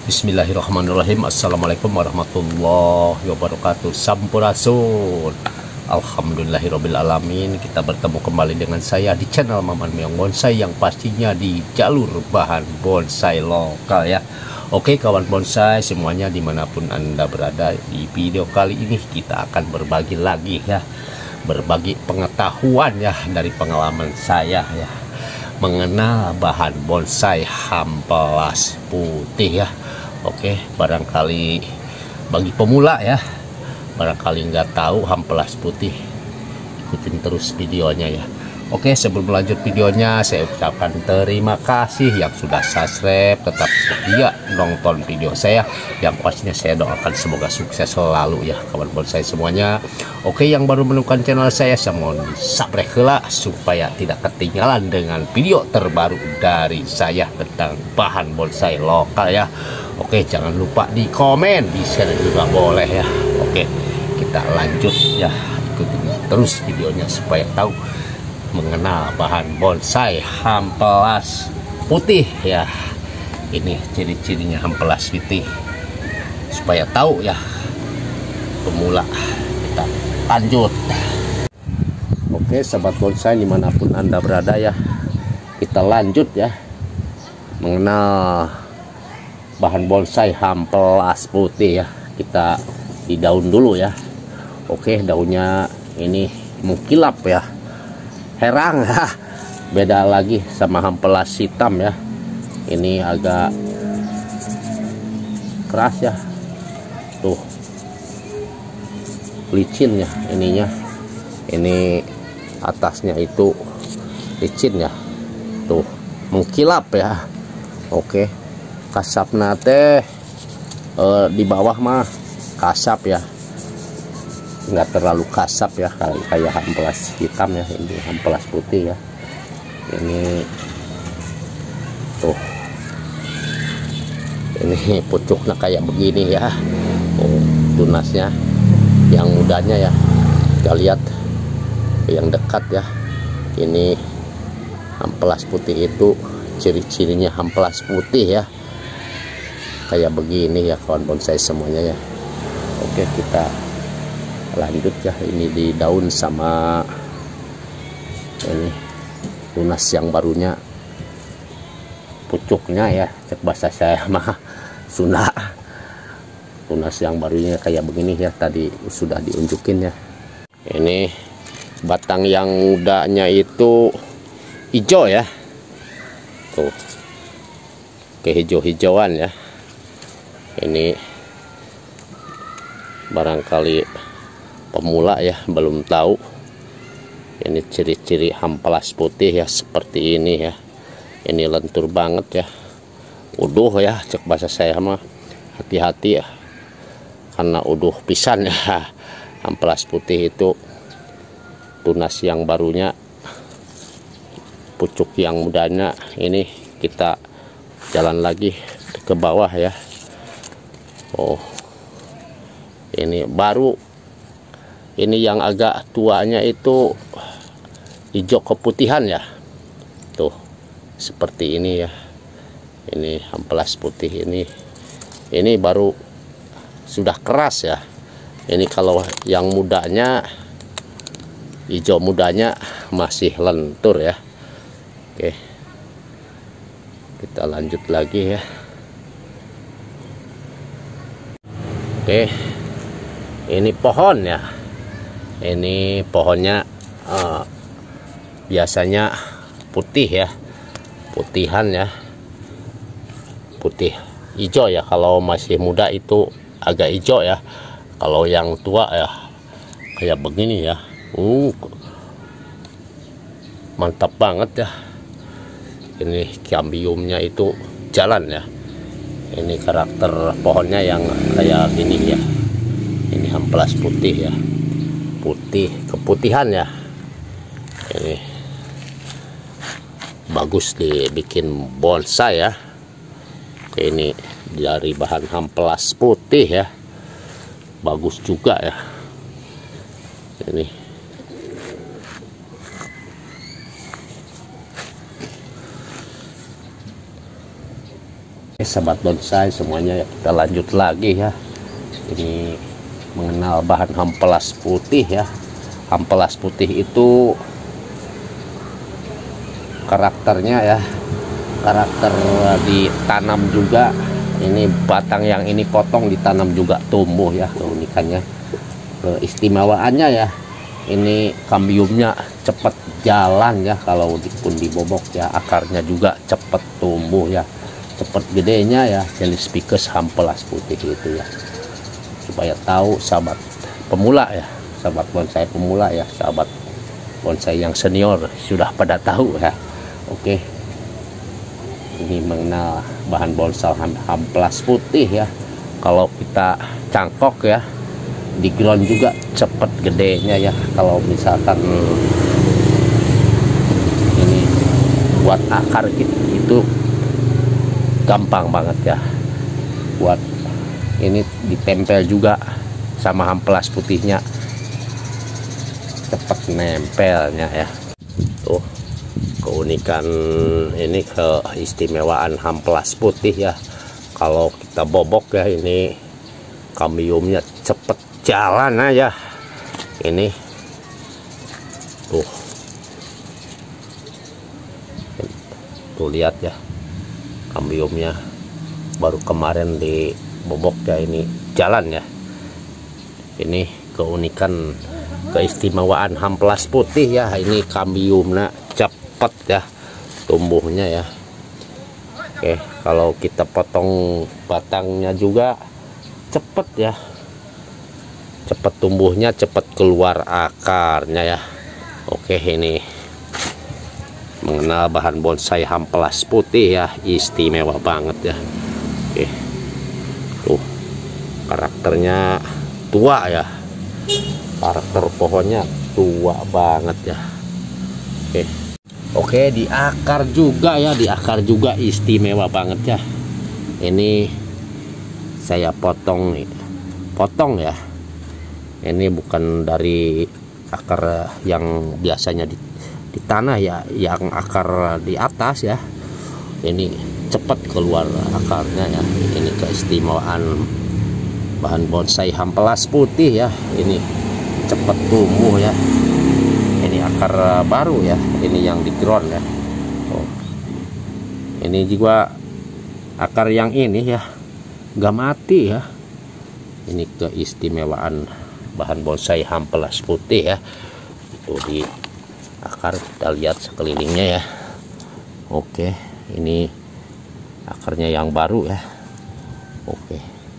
Bismillahirrahmanirrahim. Assalamualaikum warahmatullahi wabarakatuh. Sampurasun. Alhamdulillahirrabbilalamin. Kita bertemu kembali dengan saya di channel Maman Meong Bonsai, yang pastinya di jalur bahan bonsai lokal ya. Oke kawan bonsai semuanya dimanapun anda berada, di video kali ini kita akan berbagi lagi ya, berbagi pengetahuan ya dari pengalaman saya ya, mengenal bahan bonsai hampelas putih ya. Oke, barangkali bagi pemula ya, barangkali nggak tahu hampelas putih, ikutin terus videonya ya. Oke, sebelum lanjut videonya saya ucapkan terima kasih yang sudah subscribe, tetap setia nonton video saya, yang pastinya saya doakan semoga sukses selalu ya kawan bonsai semuanya. Oke, yang baru menemukan channel saya mohon subscribe lah supaya tidak ketinggalan dengan video terbaru dari saya tentang bahan bonsai lokal ya. Oke, jangan lupa di komen, di share juga boleh ya. Oke, kita lanjut ya, ikutin terus videonya supaya tahu mengenal bahan bonsai hampelas putih ya. Ini ciri-cirinya hampelas putih supaya tahu ya pemula. Kita lanjut. Oke sahabat bonsai dimanapun anda berada ya, kita lanjut ya mengenal bahan bonsai hampelas putih ya. Kita di daun dulu ya. Oke, daunnya ini mengkilap ya, herang ya, beda lagi sama hampelas hitam ya. Ini agak keras ya, tuh licin ya ininya, ini atasnya itu licin ya, tuh mengkilap ya. Oke, kasap nate di bawah mah kasap ya, nggak terlalu kasap ya kayak hampelas hitam ya. Ini hampelas putih ya, ini tuh ini pucuknya kayak begini ya. Oh, tunasnya yang mudanya ya, kita lihat yang dekat ya. Ini hampelas putih itu ciri-cirinya hampelas putih ya, kayak begini ya kawan bonsai semuanya ya. Oke, kita lanjut ya. Ini di daun sama ini tunas yang barunya, pucuknya ya, cek bahasa saya mah Sunda. Tunas yang barunya kayak begini ya, tadi sudah diunjukin ya. Ini batang yang mudanya itu hijau ya, tuh kehijau-hijauan ya. Ini barangkali pemula ya belum tahu, ini ciri-ciri hampelas putih ya seperti ini ya. Ini lentur banget ya, uduh ya cek bahasa saya mah, hati-hati ya karena uduh pisan ya. Hampelas putih itu tunas yang barunya, pucuk yang mudanya. Ini kita jalan lagi ke bawah ya. Oh, ini baru, ini yang agak tuanya itu hijau keputihan ya, tuh seperti ini ya. Ini hampelas putih ini baru sudah keras ya. Ini kalau yang mudanya, hijau mudanya masih lentur ya. Oke, kita lanjut lagi ya. Oke, ini pohon ya. Ini pohonnya biasanya putih ya, putihan ya, putih hijau ya. Kalau masih muda itu agak hijau ya, kalau yang tua ya kayak begini ya. Mantap banget ya. Ini cambiumnya itu jalan ya. Ini karakter pohonnya yang kayak gini ya. Ini hampelas putih ya, putih keputihan ya. Ini bagus dibikin bonsai ya. Ini dari bahan hampelas putih ya, bagus juga ya. Ini Sahabat bonsai semuanya ya, kita lanjut lagi ya. Ini mengenal bahan hampelas putih ya. Hampelas putih itu karakternya ya, karakter ditanam juga. Ini batang yang ini potong ditanam juga tumbuh ya. Keunikannya, keistimewaannya ya, ini kambiumnya cepat jalan ya. Kalau pun dibobok ya, akarnya juga cepat tumbuh ya, cepat gedenya ya. Jenis Ficus hampelas putih itu ya, supaya tahu sahabat pemula ya, sahabat bonsai pemula ya, sahabat bonsai yang senior sudah pada tahu ya. Oke, ini mengenal bahan bonsai hampelas putih ya. Kalau kita cangkok ya, di ground juga cepet gedenya ya. Kalau misalkan ini buat akar itu gampang banget ya. Buat ini ditempel juga sama hampelas putihnya, cepet nempelnya ya. Tuh keunikan ini, keistimewaan hampelas putih ya. Kalau kita bobok ya, ini kambiumnya cepet jalan aja. Ini tuh lihat ya, kambiumnya baru kemarin dibobok ya, ini jalan ya. Ini keunikan, keistimewaan hampelas putih ya. Ini kambiumnya cepet ya tumbuhnya ya. Oke, kalau kita potong batangnya juga cepet ya, cepet tumbuhnya, cepet keluar akarnya ya. Oke, ini mengenal bahan bonsai hampelas putih ya, istimewa banget ya. Oke, tuh karakternya tua ya, karakter pohonnya tua banget ya. Oke, di akar juga ya, di akar juga istimewa banget ya. Ini saya potong nih, potong ya. Ini bukan dari akar yang biasanya di tanah ya, yang akar di atas ya. Ini cepat keluar akarnya ya. Ini keistimewaan bahan bonsai hampelas putih ya. Ini cepat tumbuh ya. Ini akar baru ya, ini yang di ground ya. Ini juga akar yang ini ya, gak mati ya. Ini keistimewaan bahan bonsai hampelas putih ya. Itu di akar, kita lihat sekelilingnya ya. Oke, ini akarnya yang baru ya. Oke,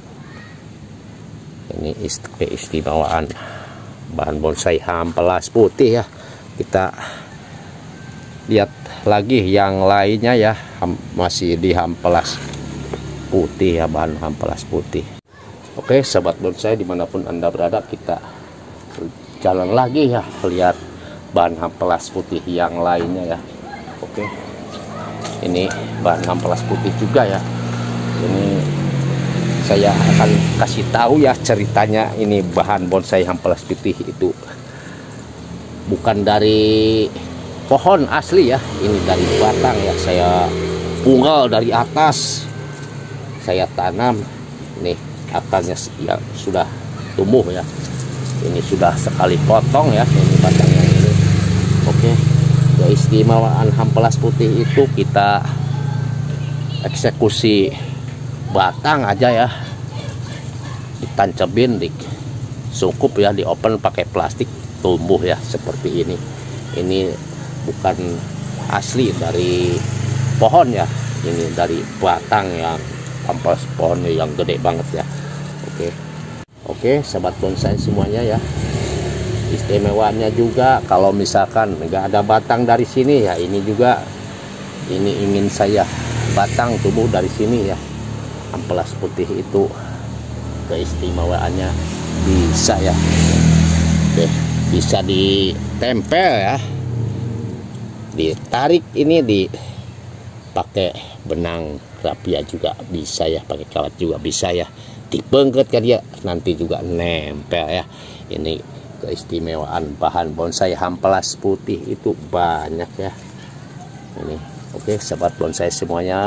ini keistimewaan bahan bonsai hampelas putih ya. Kita lihat lagi yang lainnya ya, masih di hampelas putih ya, bahan hampelas putih. Oke, sahabat bonsai dimanapun Anda berada, kita jalan lagi ya, lihat bahan hampelas putih yang lainnya ya. Oke, ini bahan hampelas putih juga ya. Ini saya akan kasih tahu ya ceritanya. Ini bahan bonsai hampelas putih itu bukan dari pohon asli ya, ini dari batang ya. Saya punggal dari atas, saya tanam. Nih akarnya yang sudah tumbuh ya. Ini sudah sekali potong ya, ini batangnya ini. Oke, keistimewaan hampelas putih itu kita eksekusi batang aja ya, ditancapin, disungkup ya, di open pakai plastik, tumbuh ya seperti ini. Ini bukan asli dari pohon ya, ini dari batang yang hampelas pohonnya yang gede banget ya. Oke, sahabat bonsai semuanya ya, istimewanya juga kalau misalkan nggak ada batang dari sini ya, ini juga, ini ingin saya batang tumbuh dari sini ya. Hampelas putih itu keistimewaannya bisa ya. Oke, bisa ditempel ya, ditarik, ini dipakai benang rapia juga bisa ya, pakai kawat juga bisa ya, dibengket kan dia nanti juga nempel ya. Ini keistimewaan bahan bonsai hampelas putih itu banyak ya. Ini oke, sahabat bonsai semuanya,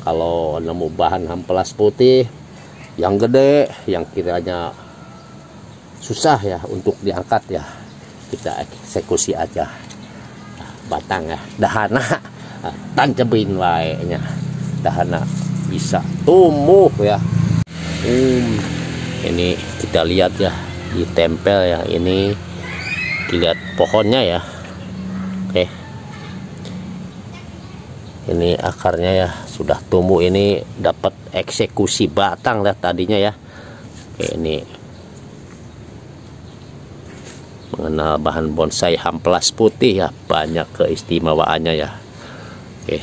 Kalau nemu bahan amplas putih yang gede, yang kiranya susah ya untuk diangkat ya, kita eksekusi aja batang ya, dahana tancapin wae nya, dahana bisa tumbuh ya. Ini kita lihat ya, ditempel ya, ini dilihat pohonnya ya. Oke, ini akarnya ya sudah tumbuh, ini dapat eksekusi batang lah tadinya ya. Oke, ini mengenal bahan bonsai amplas putih ya, banyak keistimewaannya ya. Oke,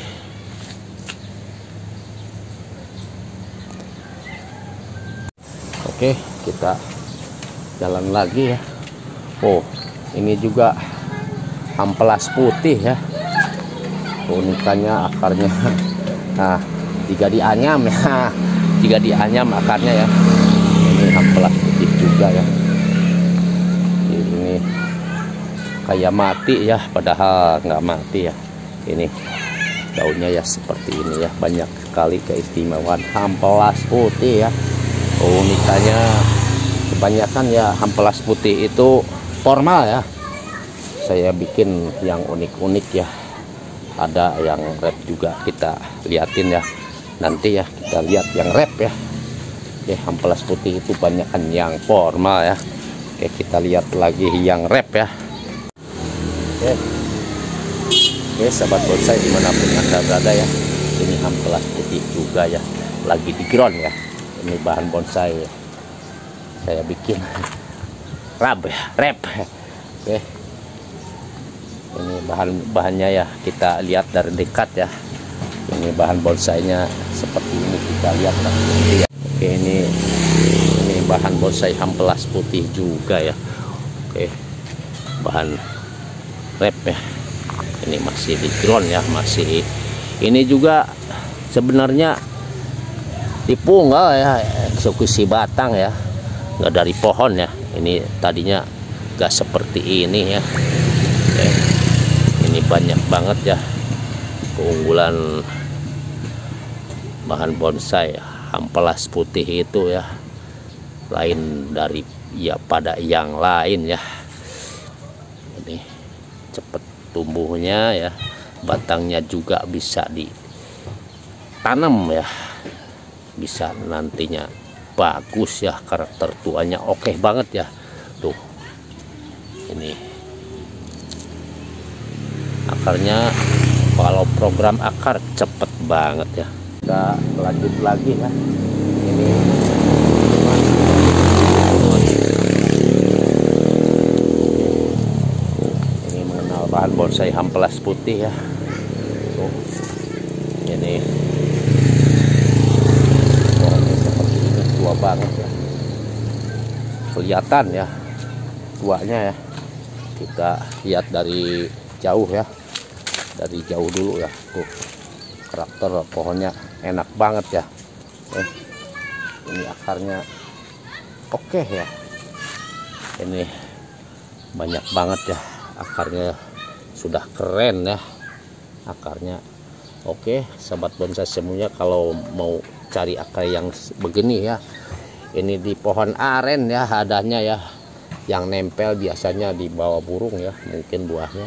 oke, kita jalan lagi ya. Oh, ini juga amplas putih ya. Unikannya akarnya, nah jika dianyam ya, jika dianyam akarnya ya. Ini amplas putih juga ya. Ini kayak mati ya, padahal nggak mati ya. Ini daunnya ya seperti ini ya, banyak sekali keistimewaan amplas putih ya. Unikannya kebanyakan ya amplas putih itu formal ya. Saya bikin yang unik-unik ya. Ada yang rep juga, kita liatin ya. Nanti ya kita lihat yang rep ya. Oke, amplas putih itu banyakan yang formal ya. Oke, kita lihat lagi yang rep ya. Oke, sahabat bonsai dimanapun Anda berada ya. Ini amplas putih juga ya, lagi di ground ya. Ini bahan bonsai ya, saya bikin rep ya, rep. Oke, ini bahannya ya, kita lihat dari dekat ya. Ini bahan bonsainya seperti ini, kita lihat ya. Oke, ini bahan bonsai amplas putih juga ya. Oke, bahan rep ya. Ini masih di ground ya, masih. Ini juga sebenarnya dipunggal ya, eksekusi batang ya, nggak dari pohon ya. Ini tadinya nggak seperti ini ya. Oke, ini banyak banget ya keunggulan bahan bonsai amplas putih itu ya, lain dari ya pada yang lain ya. Ini cepet tumbuhnya ya, batangnya juga bisa ditanam ya, bisa nantinya bagus ya, karakter tuanya oke banget ya. Tuh, ini akarnya, kalau program akar cepet banget ya. Kita lanjut lagi ya. Ini mengenal bahan bonsai amplas putih ya. Tuh, ini pohonnya seperti ini, tua banget ya, kelihatan ya tuanya ya. Kita lihat dari jauh ya, dari jauh dulu ya. Tuh, karakter pohonnya enak banget ya. Ini akarnya oke ya. Ini banyak banget ya akarnya, sudah keren ya akarnya. Oke, sahabat bonsai semuanya, kalau mau cari akar yang begini ya, ini di pohon aren ya adanya ya, yang nempel biasanya di bawah burung ya, mungkin buahnya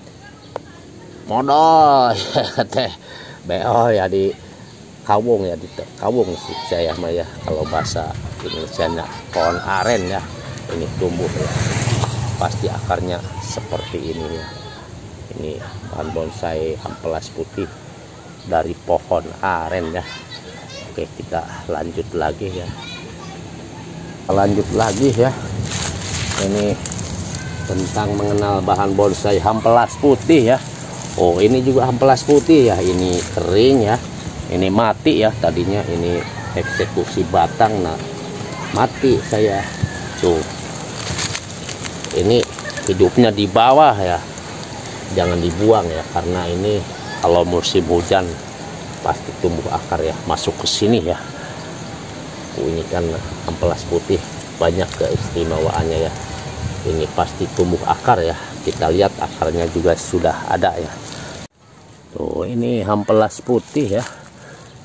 modal teh beo ya, di kawung ya, di kawung sih saya mah ya, kalau bahasa Indonesianya pohon aren ya. Ini tumbuh ya, pasti akarnya seperti ini ya. Ini bahan bonsai amplas putih dari pohon aren ya. Oke, kita lanjut lagi ya, lanjut lagi ya. Ini tentang mengenal bahan bonsai amplas putih ya. Oh, ini juga amplas putih ya, ini kering ya, ini mati ya tadinya. Ini eksekusi batang, nah mati saya tuh. Ini hidupnya di bawah ya, jangan dibuang ya, karena ini kalau musim hujan pasti tumbuh akar ya, masuk ke sini ya. Ini kan amplas putih banyak keistimewaannya ya, ini pasti tumbuh akar ya. Kita lihat akarnya juga sudah ada ya. Tuh, ini amplas putih ya,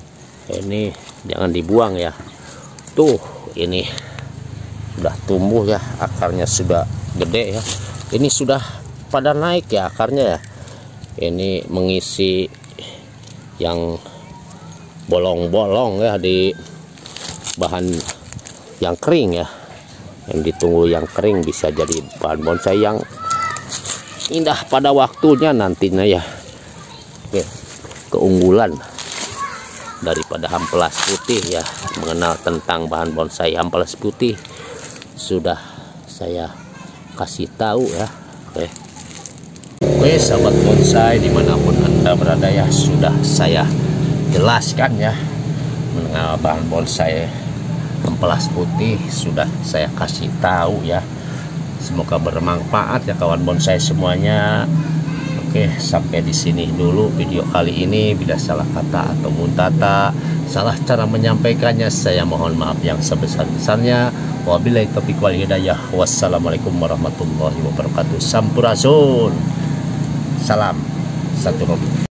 Ini jangan dibuang ya. Tuh, ini sudah tumbuh ya, akarnya sudah gede ya. Ini sudah pada naik ya akarnya ya. Ini mengisi yang bolong-bolong ya di bahan yang kering ya. Yang ditunggu yang kering bisa jadi bahan bonsai yang indah pada waktunya nantinya ya. Oke, keunggulan daripada amplas putih ya, mengenal tentang bahan bonsai amplas putih sudah saya kasih tahu ya. Oke sahabat bonsai dimanapun Anda berada ya, sudah saya jelaskan ya mengenal bahan bonsai amplas putih, sudah saya kasih tahu ya. Semoga bermanfaat ya kawan bonsai semuanya. Oke, sampai di sini dulu video kali ini. Bila salah kata atau muntata, salah cara menyampaikannya, saya mohon maaf yang sebesar-besarnya. Wabillahi taufiq wal hidayah. Wassalamualaikum warahmatullahi wabarakatuh. Sampurasun. Salam satu hobi.